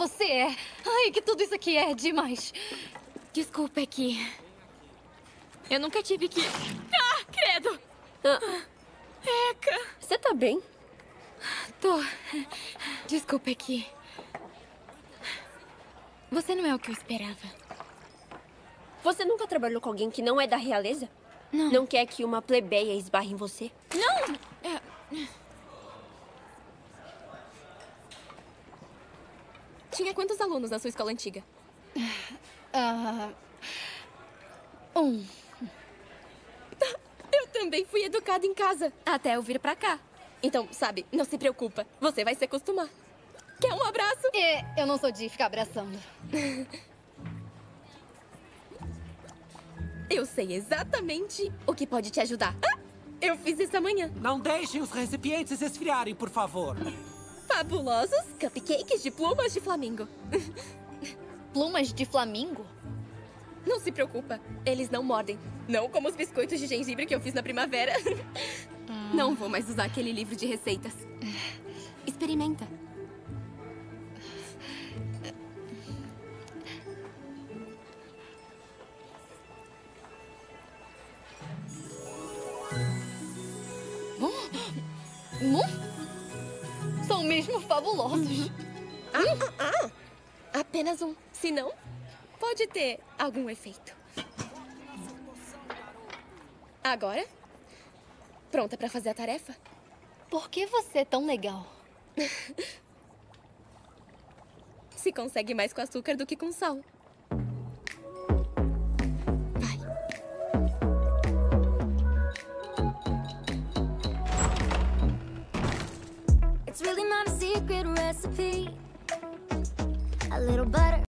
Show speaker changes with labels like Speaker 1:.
Speaker 1: você é. Ai, que tudo isso aqui é demais. Desculpa, aqui. Eu nunca tive que... Ah, credo! Eca!
Speaker 2: Você tá bem?
Speaker 1: Tô. Desculpa, aqui. Você não é o que eu esperava.
Speaker 2: Você nunca trabalhou com alguém que não é da realeza?
Speaker 1: Não.
Speaker 2: Não quer que uma plebeia esbarre em você?
Speaker 1: Não!
Speaker 3: Tinha quantos alunos na sua escola antiga?
Speaker 1: Um.
Speaker 3: Eu também fui educada em casa, até eu vir pra cá. Então, sabe, não se preocupa. Você vai se acostumar. Quer um abraço?
Speaker 1: Eu não sou de ficar abraçando.
Speaker 3: Eu sei exatamente o que pode te ajudar. Ah, eu fiz isso amanhã.
Speaker 4: Não deixem os recipientes esfriarem, por favor.
Speaker 3: Fabulosos cupcakes de plumas de flamingo.
Speaker 1: Plumas de flamingo?
Speaker 3: Não se preocupa, eles não mordem. Não como os biscoitos de gengibre que eu fiz na primavera. Não vou mais usar aquele livro de receitas. Experimenta.
Speaker 1: São mesmo fabulosos.
Speaker 3: Apenas um. Se não, pode ter algum efeito. Agora? Pronta pra fazer a tarefa?
Speaker 1: Por que você é tão legal?
Speaker 3: Se consegue mais com açúcar do que com sal. Vai.
Speaker 5: It's really not a secret recipe. A little butter.